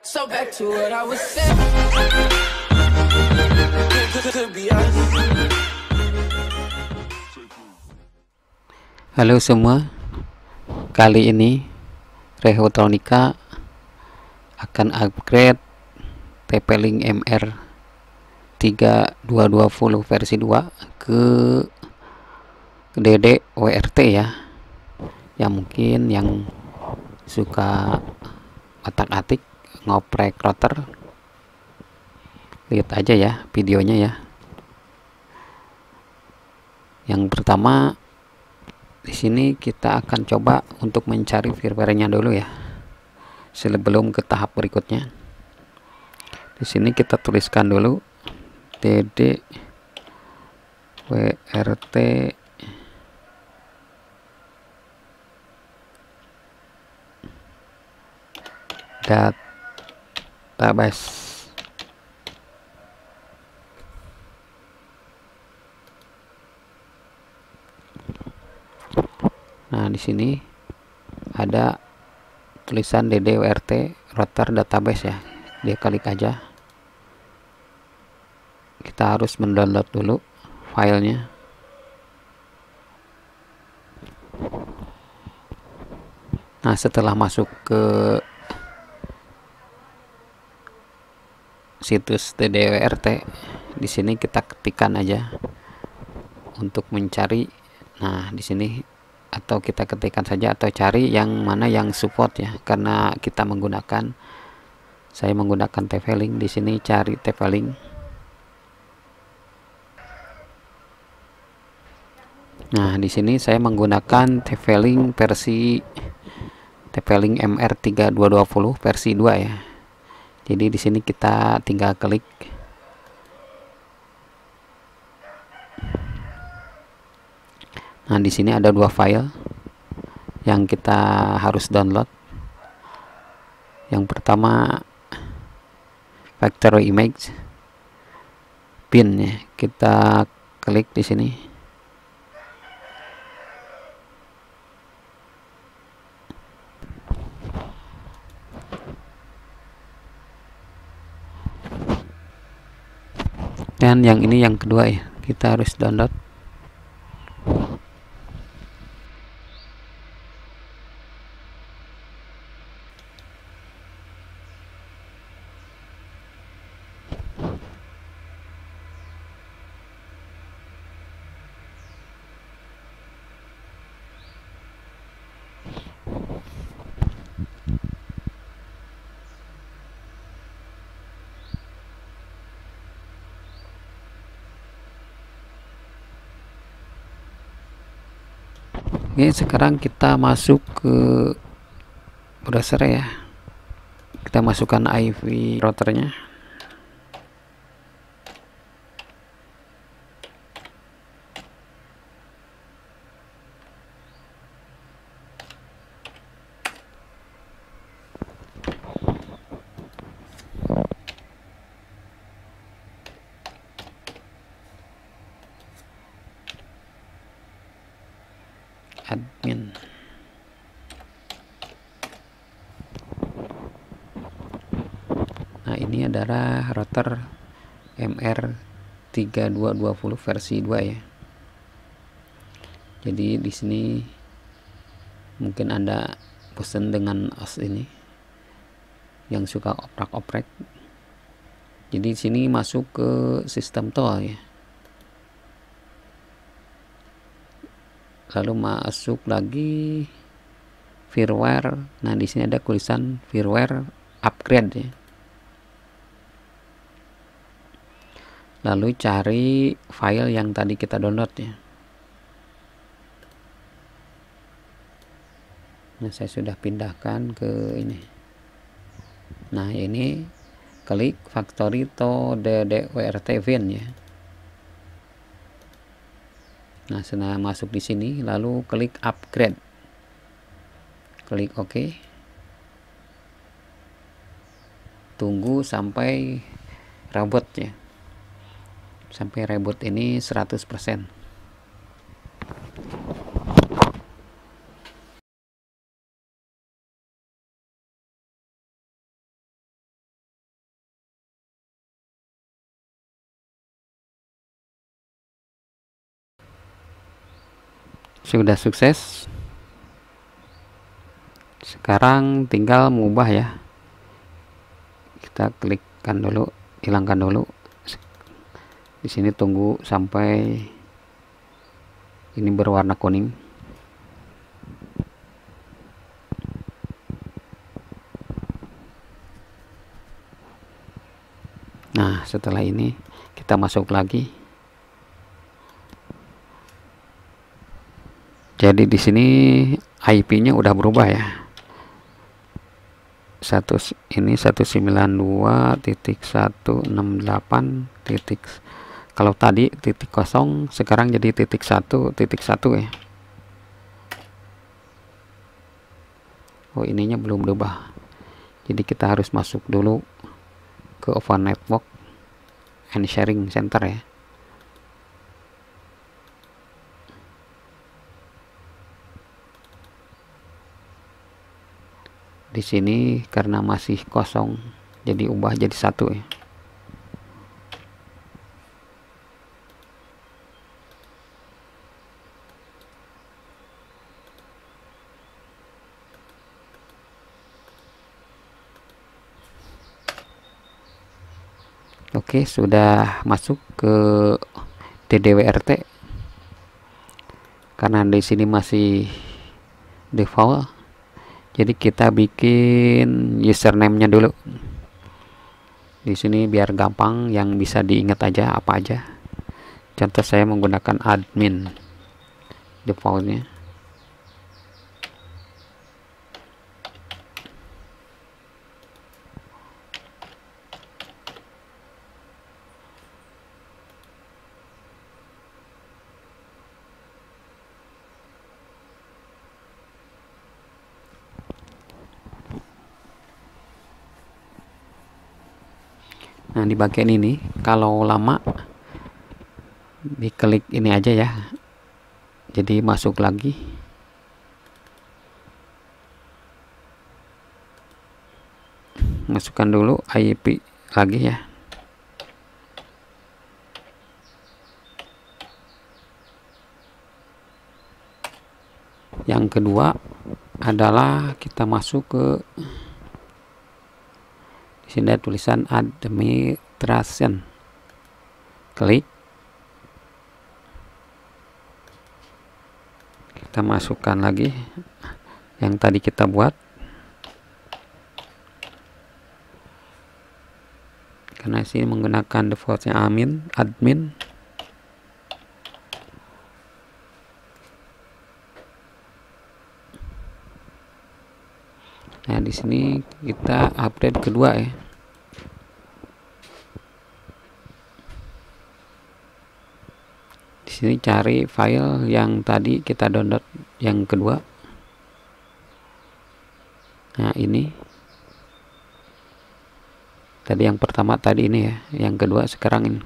So back to what I was saying. Could be us. Halo semua, kali ini Rehotronika akan upgrade TP-Link MR 3220 versi 2 ke DD-WRT ya. Yang mungkin yang suka otak-atik ngoprek router, lihat aja ya videonya ya. Yang pertama, di sini kita akan coba untuk mencari firmware-nya dulu ya, sebelum ke tahap berikutnya. Di sini kita tuliskan dulu DD-WRT database. Nah, di sini ada tulisan DD-WRT router database ya. Dia klik aja. Kita harus mendownload dulu filenya. Nah, setelah masuk ke situs DD-WRT, di sini kita ketikkan aja untuk mencari. Nah, di sini atau kita ketikkan saja atau cari yang mana yang support ya, karena saya menggunakan TP-Link. Di sini cari TP-Link. Nah, di sini saya menggunakan TP-Link versi TP-Link MR 3220 versi 2 ya. Jadi di sini kita tinggal klik. Nah, di sini ada dua file yang kita harus download. Yang pertama factory image pin ya. Kita klik di sini. Dan yang ini yang kedua ya, kita harus download. Oke, sekarang kita masuk ke browser ya. Kita masukkan IP routernya. Admin. Nah, ini adalah router MR 3220 versi 2 ya. Jadi di sini mungkin Anda bosan dengan OS ini yang suka oprak-oprek. Jadi di sini masuk ke sistem tool ya. Lalu masuk lagi firmware. Nah, di sini ada tulisan firmware upgrade ya. Lalu cari file yang tadi kita download ya. Nah, saya sudah pindahkan ke ini. Nah, ini klik factory to DD-WRT VIN ya. Nah, setelah masuk di sini, lalu klik upgrade. Klik OK. Tunggu sampai reboot ya. Sampai reboot ini 100%. Sudah sukses. Sekarang tinggal mengubah ya. Kita klikkan dulu, hilangkan dulu. Di sini tunggu sampai ini berwarna kuning. Nah, setelah ini kita masuk lagi. Jadi di sini IP-nya udah berubah ya. Ini 192.168. Kalau tadi titik kosong, sekarang jadi titik 1 ya. Oh, ininya belum berubah. Jadi kita harus masuk dulu ke Open Network and Sharing Center ya. Di sini karena masih kosong, jadi ubah jadi 1 ya. Oke, sudah masuk ke DDWRT. Karena di sini masih default, jadi kita bikin username-nya dulu. Di sini biar gampang, yang bisa diingat aja apa aja. Contoh saya menggunakan admin defaultnya. Nah, di bagian ini kalau lama diklik ini aja ya, jadi masuk lagi. Masukkan dulu IP lagi ya. Yang kedua adalah kita masuk ke sini ada tulisan administration. Klik. Kita masukkan lagi yang tadi kita buat. Karena sini menggunakan defaultnya admin. Nah, di sini kita update kedua ya. Di sini cari file yang tadi kita download yang kedua. Nah, ini. Tadi yang pertama tadi ini ya, yang kedua sekarang ini.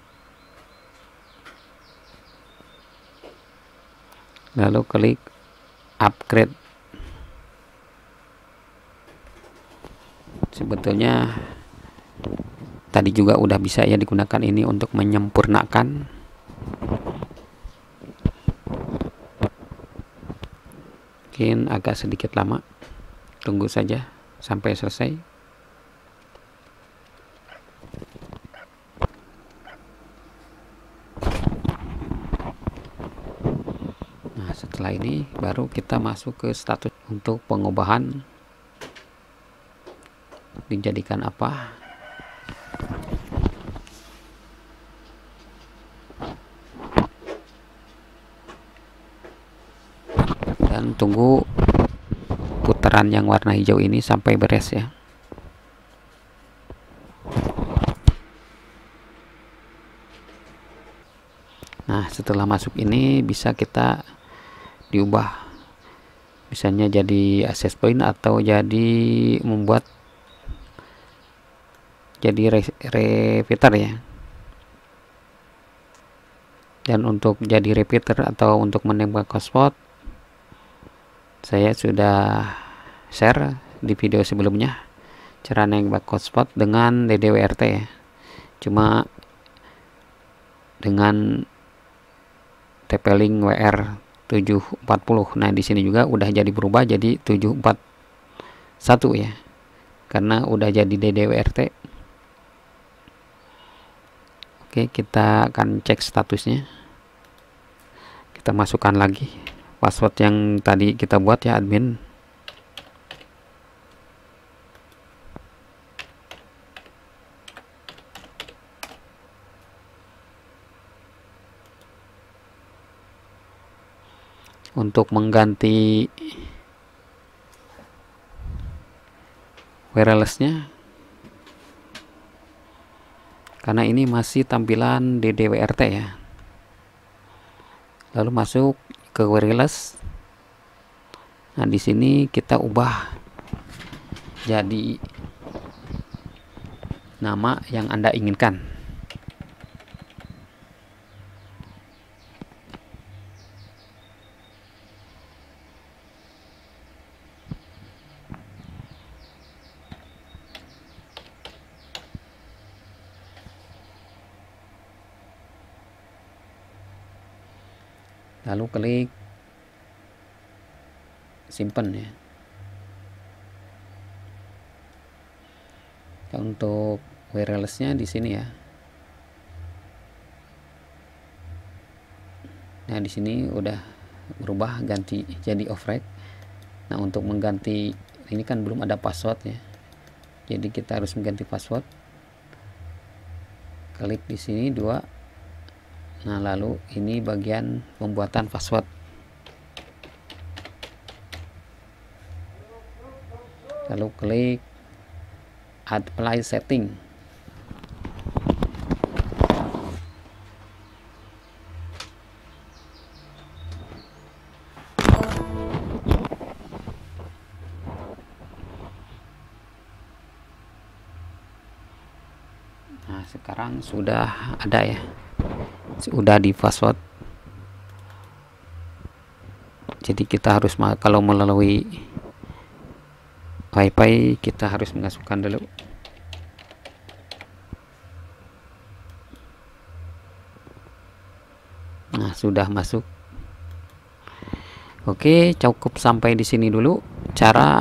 Lalu klik upgrade. Sebetulnya tadi juga udah bisa ya digunakan ini untuk menyempurnakan. Mungkin agak sedikit lama, tunggu saja sampai selesai. Nah, setelah ini baru kita masuk ke status untuk pengubahan dijadikan apa. Dan tunggu putaran yang warna hijau ini sampai beres ya. Nah, setelah masuk ini bisa kita diubah, misalnya jadi access point atau jadi membuat jadi repeater ya. Dan untuk jadi repeater atau untuk menembak hotspot, saya sudah share di video sebelumnya cara nembak hotspot dengan DDWRT ya. Cuma dengan TP-Link WR 740. Nah di sini juga udah jadi berubah jadi 741 ya, karena udah jadi DDWRT. Oke, kita akan cek statusnya. Kita masukkan lagi password yang tadi kita buat ya, admin. Untuk mengganti wirelessnya, karena ini masih tampilan DDWRT ya, lalu masuk ke wireless. Nah di sini kita ubah jadi nama yang Anda inginkan. Lalu klik simpan ya. Untuk wirelessnya di sini ya. Nah di sini udah berubah ganti jadi off-rack. Nah untuk mengganti ini kan belum ada password ya, jadi kita harus mengganti password. Klik di sini 2. Nah lalu ini bagian pembuatan password. Lalu klik apply setting. Nah sekarang sudah ada ya, sudah di password. Jadi kita harus, kalau melalui WiFi kita harus memasukkan dulu. Nah sudah masuk. Oke, cukup sampai di sini dulu cara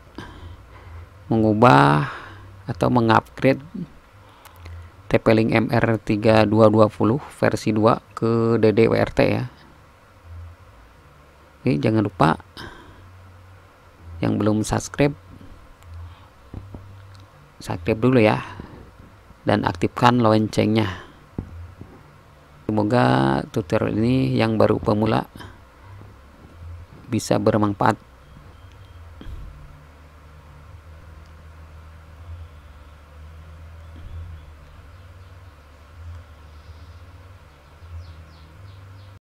mengubah atau mengupgrade TP-Link MR3220 versi 2 ke DDWRT ya. Oke, jangan lupa yang belum subscribe dulu ya, dan aktifkan loncengnya. Semoga tutorial ini yang baru pemula bisa bermanfaat.